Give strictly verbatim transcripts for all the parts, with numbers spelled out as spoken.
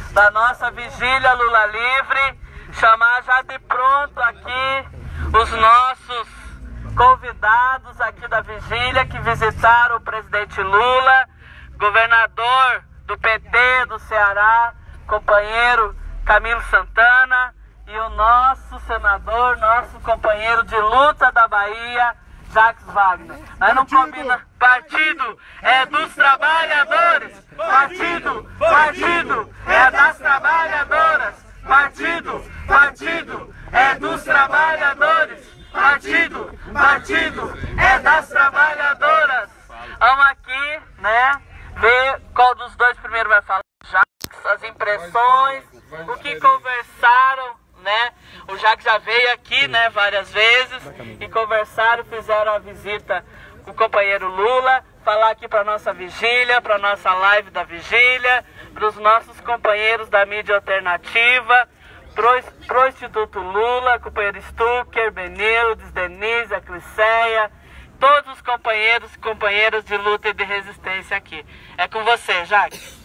da nossa vigília Lula Livre, chamar já de pronto aqui os nossos convidados aqui da vigília que visitaram o presidente Lula, governador do P T do Ceará, companheiro Camilo Santana, e o nosso senador, nosso companheiro de luta da Bahia, Jacques Wagner. Mas não combina. Partido é dos trabalhadores. Partido, partido é das trabalhadoras. Partido, partido é dos trabalhadores. Partido, partido é das trabalhadoras. Vamos aqui, né, ver qual dos dois primeiro vai falar. Jacques, as impressões, o que conversaram, né? O Jacques já veio aqui, né, várias vezes e conversaram, fizeram a visita com o companheiro Lula, falar aqui para nossa vigília, para nossa live da vigília, para os nossos companheiros da mídia alternativa, pro Instituto Lula, companheiro Stucker, Benildes, Denise, a Cliceia, todos os companheiros e companheiras de luta e de resistência aqui. É com você, Jacques.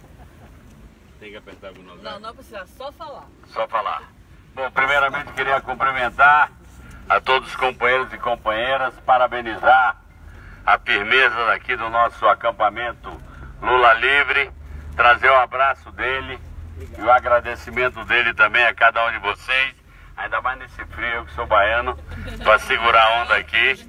Tem que apertar alguma coisa? Não, não precisa, só falar. Só falar. Bom, primeiramente queria cumprimentar a todos os companheiros e companheiras, parabenizar a firmeza daqui do nosso acampamento Lula Livre, trazer o abraço dele e o agradecimento dele também a cada um de vocês, ainda mais nesse frio, eu que sou baiano, para segurar a onda aqui.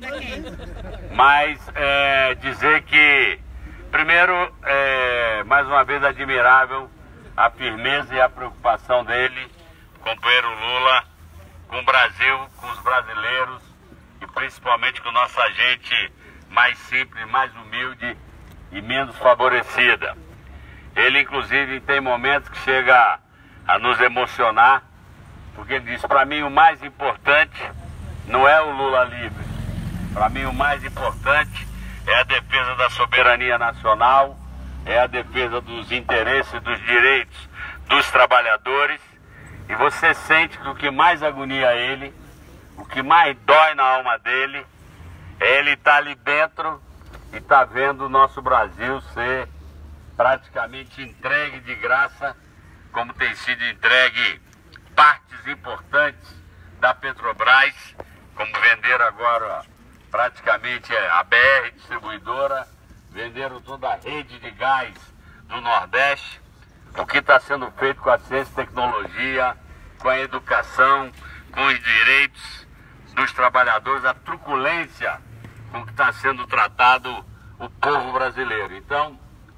Mas é, dizer que, primeiro, é, mais uma vez admirável a firmeza e a preocupação dele, companheiro Lula, com o Brasil, com os brasileiros e principalmente com nossa gente mais simples, mais humilde e menos favorecida. Ele, inclusive, tem momentos que chega a nos emocionar, porque ele diz, para mim o mais importante não é o Lula livre, para mim o mais importante é a defesa da soberania nacional, é a defesa dos interesses, dos direitos dos trabalhadores. E você sente que o que mais agonia ele, o que mais dói na alma dele, é ele estar ali dentro e estar vendo o nosso Brasil ser praticamente entregue de graça, como tem sido entregue partes importantes da Petrobras, como venderam agora praticamente a B R Distribuidora, venderam toda a rede de gás do Nordeste. O que está sendo feito com a ciência e tecnologia, com a educação, com os direitos dos trabalhadores, a truculência com que está sendo tratado o povo brasileiro. Então,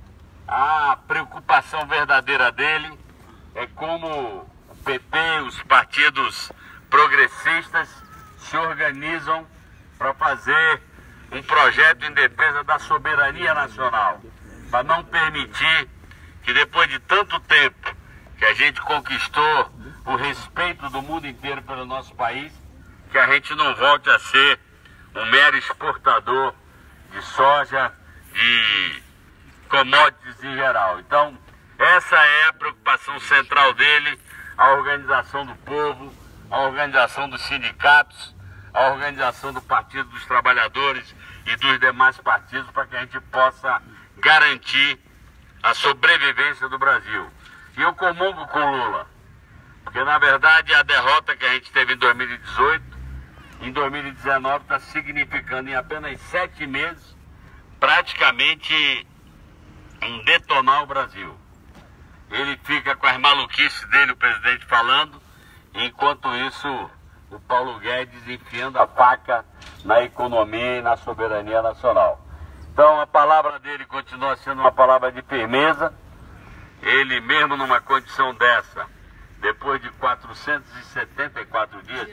a preocupação verdadeira dele é como o P T, os partidos progressistas se organizam para fazer um projeto em defesa da soberania nacional, para não permitir que depois de tanto tempo que a gente conquistou o respeito do mundo inteiro pelo nosso país, que a gente não volte a ser um mero exportador de soja, de commodities em geral. Então, essa é a preocupação central dele, a organização do povo, a organização dos sindicatos, a organização do Partido dos Trabalhadores e dos demais partidos, para que a gente possa garantir a sobrevivência do Brasil. E eu comungo com Lula, porque na verdade a derrota que a gente teve em dois mil e dezoito, em dois mil e dezenove está significando em apenas sete meses praticamente um detonar o Brasil. Ele fica com as maluquices dele, o presidente falando, enquanto isso o Paulo Guedes enfiando a faca na economia e na soberania nacional. Então a palavra dele continua sendo uma palavra de firmeza. Ele mesmo numa condição dessa, depois de quatrocentos e setenta e quatro dias,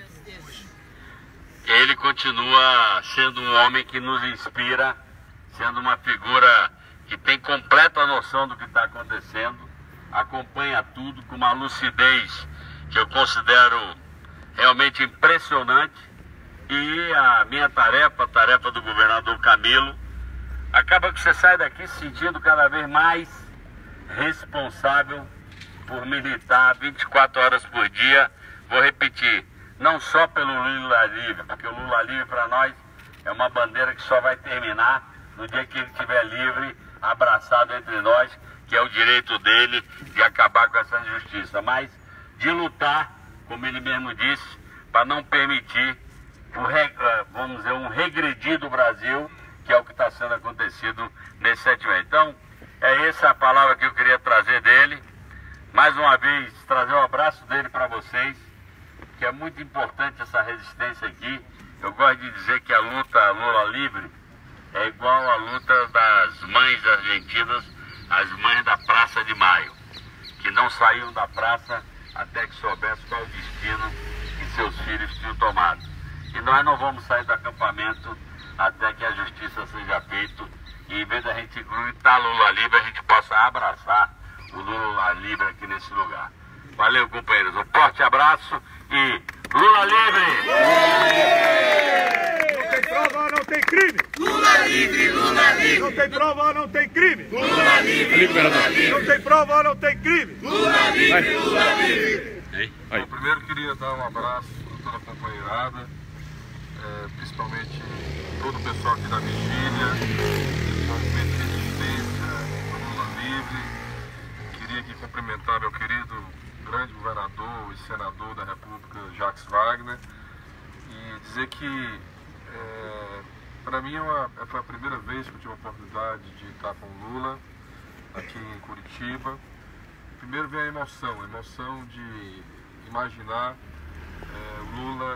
ele continua sendo um homem que nos inspira, sendo uma figura que tem completa noção do que está acontecendo, acompanha tudo com uma lucidez que eu considero realmente impressionante. E a minha tarefa, a tarefa do governador Camilo, acaba que você sai daqui se sentindo cada vez mais responsável por militar vinte e quatro horas por dia. Vou repetir, não só pelo Lula Livre, porque o Lula Livre para nós é uma bandeira que só vai terminar no dia que ele estiver livre, abraçado entre nós, que é o direito dele de acabar com essa injustiça, mas de lutar, como ele mesmo disse, para não permitir, o re, vamos dizer, um regredir do Brasil, que é o que está sendo acontecido nesse sentimento. Então, é essa a palavra que eu queria trazer dele. Mais uma vez, trazer um abraço dele para vocês, que é muito importante essa resistência aqui. Eu gosto de dizer que a luta Lula livre é igual à luta das mães argentinas, as mães da Praça de Maio, que não saíam da praça até que soubessem qual o destino que seus filhos tinham tomado. E nós não vamos sair do acampamento até que a justiça seja feita e, em vez da gente gritar Lula livre, a gente possa abraçar o Lula livre aqui nesse lugar. Valeu, companheiros. Um forte abraço e Lula livre! Não tem prova, não tem crime! Lula livre, Lula livre! Não tem prova, não tem crime! Lula livre, Lula livre! Não tem prova, não tem crime! Lula livre, Lula livre! Bom, primeiro queria dar um abraço a toda a companheirada, é, principalmente todo o pessoal aqui da Vigília, do movimento de resistência do Lula livre. Queria aqui cumprimentar meu querido grande governador e senador da República, Jacques Wagner, e dizer que é, para mim é uma, foi a primeira vez que eu tive a oportunidade de estar com o Lula aqui em Curitiba. Primeiro vem a emoção, a emoção de imaginar é, o Lula,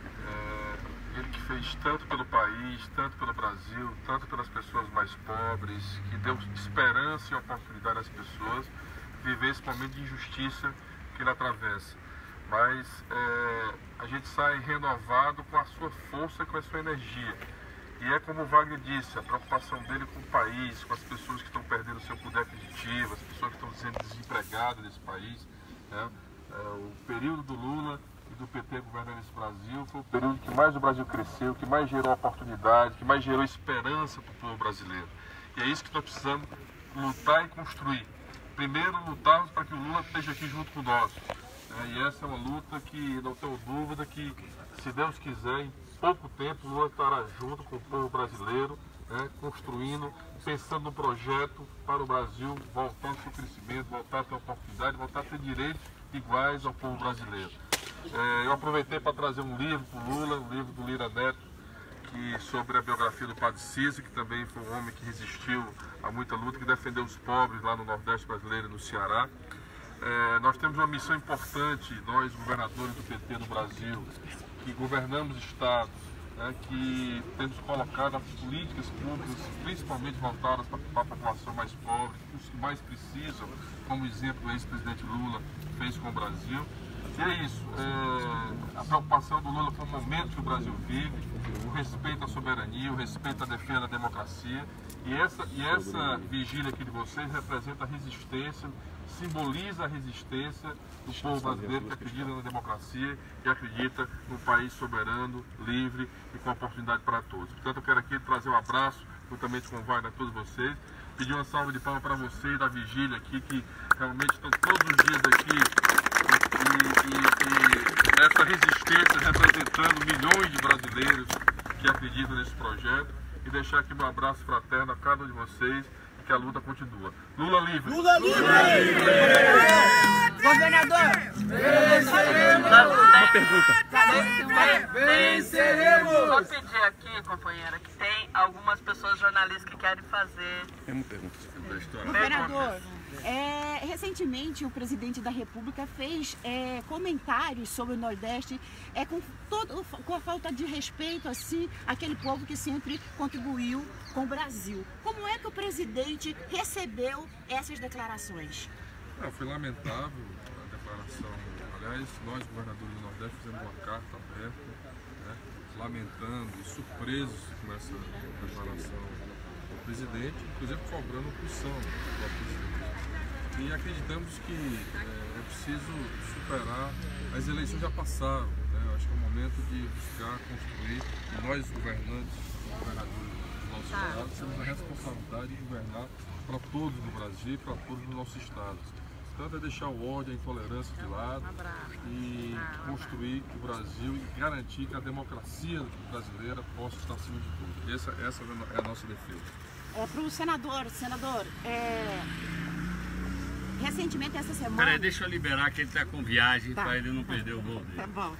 é, ele que fez tanto pelo país, tanto pelo Brasil, tanto pelas pessoas mais pobres, que deu esperança e oportunidade às pessoas viver esse momento de injustiça que ele atravessa. Mas é, a gente sai renovado com a sua força e com a sua energia. E é como o Wagner disse, a preocupação dele com o país, com as pessoas que estão perdendo seu poder aquisitivo, as pessoas que estão sendo desempregadas nesse país, né? É, o período do Lula e do P T governando esse Brasil foi o período que mais o Brasil cresceu, que mais gerou oportunidade, que mais gerou esperança para o povo brasileiro. E é isso que nós precisamos lutar e construir. Primeiro, lutarmos para que o Lula esteja aqui junto com nós. É, e essa é uma luta que, não tenho dúvida, que, se Deus quiser, em pouco tempo o Lula estará junto com o povo brasileiro, né, construindo, pensando no projeto para o Brasil voltar ao seu crescimento, voltar a ter oportunidade, voltar a ter direitos iguais ao povo brasileiro. É, eu aproveitei para trazer um livro para o Lula, um livro do Lira Neto, que, sobre a biografia do Padre Cícero, que também foi um homem que resistiu a muita luta, que defendeu os pobres lá no Nordeste brasileiro e no Ceará. É, nós temos uma missão importante, nós governadores do P T no Brasil, que governamos estados, né, que temos colocado as políticas públicas principalmente voltadas para a população mais pobre, os que mais precisam, como exemplo o ex-presidente Lula fez com o Brasil. E é isso, é, a preocupação do Lula com o momento que o Brasil vive, o respeito à soberania, o respeito à defesa da democracia. E essa, e essa vigília aqui de vocês representa a resistência, simboliza a resistência do povo brasileiro que acredita na democracia e acredita no país soberano, livre e com oportunidade para todos. Portanto, eu quero aqui trazer um abraço, juntamente com o Wagner, a todos vocês, pedir uma salva de palmas para vocês da vigília aqui, que realmente estão todos os dias aqui, e, e, e essa resistência representando milhões de brasileiros que acreditam nesse projeto, e deixar aqui meu abraço fraterno a cada um de vocês, e que a luta continua. Lula livre! Lula livre! Governador! Venceremos! Uma pergunta. Venceremos! Vou pedir aqui, companheira, que tem algumas pessoas jornalistas que querem fazer. Tem uma pergunta sobre a história. Governador, é, recentemente o presidente da República fez é, comentários sobre o Nordeste é, com, todo, com a falta de respeito assim, àquele povo que sempre contribuiu com o Brasil. Como é que o presidente recebeu essas declarações? Não, foi lamentável a declaração. Aliás, nós, governadores do Nordeste, fizemos uma carta aberta, né, lamentando e surpresos com essa declaração do presidente, inclusive cobrando punição do presidente. E acreditamos que é, é preciso superar, as eleições já passaram, né? Eu acho que é o momento de buscar construir, e nós governantes, governadores do nosso estado, temos a responsabilidade de governar para todos no Brasil e para todos os nossos estados. Portanto, é deixar o ódio, a intolerância de lado e construir o Brasil e garantir que a democracia brasileira possa estar acima de tudo. Essa, essa é a nossa defesa. É, para o senador, senador, é, recentemente, essa semana... Peraí, deixa eu liberar que ele está com viagem, Tá. para ele não perder o voo dele. Tá bom.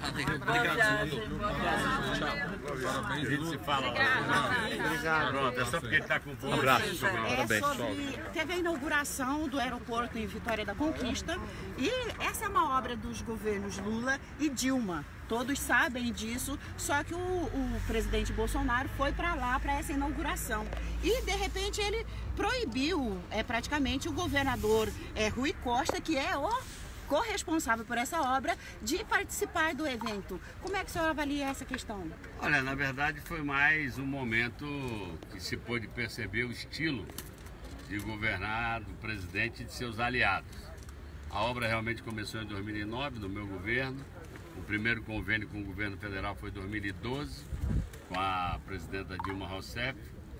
A gente se fala lá. Obrigado. Pronto, é só porque ele está com voo. É sobre, teve a inauguração do aeroporto em Vitória da Conquista e essa é uma obra dos governos Lula e Dilma. Todos sabem disso, só que o, o presidente Bolsonaro foi para lá para essa inauguração. E, de repente, ele proibiu é, praticamente o governador é, Rui Costa, que é o corresponsável por essa obra, de participar do evento. Como é que o senhor avalia essa questão? Olha, na verdade foi mais um momento que se pôde perceber o estilo de governar do presidente e de seus aliados. A obra realmente começou em dois mil e nove, no meu governo. O primeiro convênio com o governo federal foi em dois mil e doze, com a presidenta Dilma Rousseff.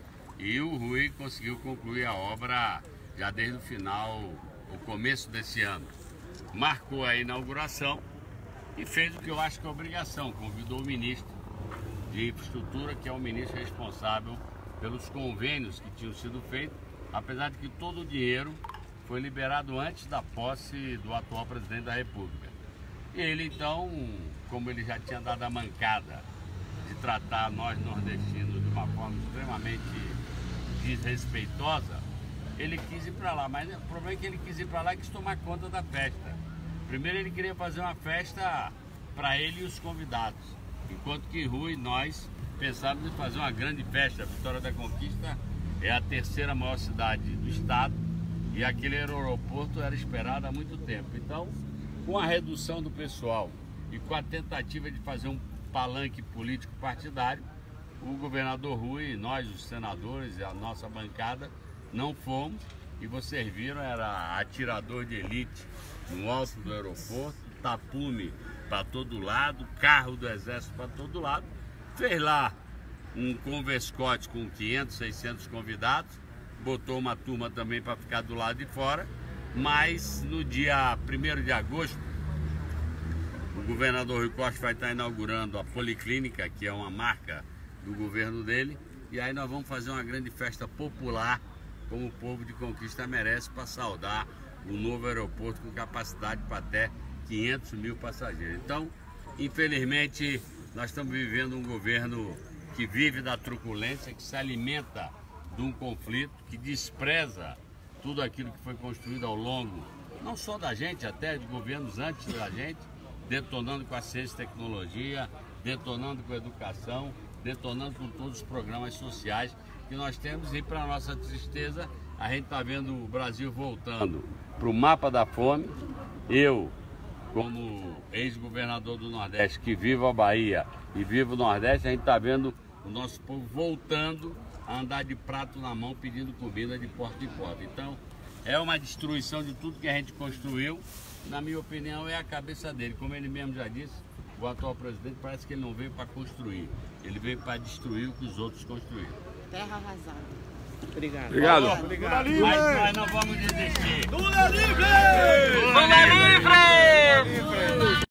E o Rui conseguiu concluir a obra já desde o final, o começo desse ano. Marcou a inauguração e fez o que eu acho que é obrigação. Convidou o ministro de Infraestrutura, que é o ministro responsável pelos convênios que tinham sido feitos, apesar de que todo o dinheiro foi liberado antes da posse do atual presidente da República. E ele então, como ele já tinha dado a mancada de tratar nós nordestinos de uma forma extremamente desrespeitosa, ele quis ir para lá. Mas o problema é que ele quis ir para lá e quis tomar conta da festa. Primeiro ele queria fazer uma festa para ele e os convidados, enquanto que Rui e nós pensávamos em fazer uma grande festa. A Vitória da Conquista é a terceira maior cidade do estado e aquele aeroporto era esperado há muito tempo. Então, com a redução do pessoal e com a tentativa de fazer um palanque político partidário, o governador Rui, nós, os senadores e a nossa bancada, não fomos. E vocês viram, era atirador de elite no alto do aeroporto, tapume para todo lado, carro do exército para todo lado. Fez lá um converscote com quinhentos, seiscentos convidados, botou uma turma também para ficar do lado de fora. Mas no dia primeiro de agosto, o governador Rui Costa vai estar inaugurando a Policlínica, que é uma marca do governo dele, e aí nós vamos fazer uma grande festa popular, como o povo de Conquista merece, para saudar o novo aeroporto com capacidade para até quinhentos mil passageiros. Então, infelizmente, nós estamos vivendo um governo que vive da truculência, que se alimenta de um conflito, que despreza tudo aquilo que foi construído ao longo, não só da gente, até de governos antes da gente, detonando com a ciência e tecnologia, detonando com a educação, detonando com todos os programas sociais que nós temos. E para nossa tristeza, a gente está vendo o Brasil voltando para o mapa da fome. Eu, como ex-governador do Nordeste, que vivo a Bahia e vivo o Nordeste, a gente está vendo o nosso povo voltando a andar de prato na mão pedindo comida de porta em porta. Então, é uma destruição de tudo que a gente construiu. Na minha opinião, é a cabeça dele. Como ele mesmo já disse, o atual presidente parece que ele não veio para construir. Ele veio para destruir o que os outros construíram. Terra arrasada. Obrigado. Obrigado. Obrigado. Mas nós não vamos desistir. Lula livre! Lula livre!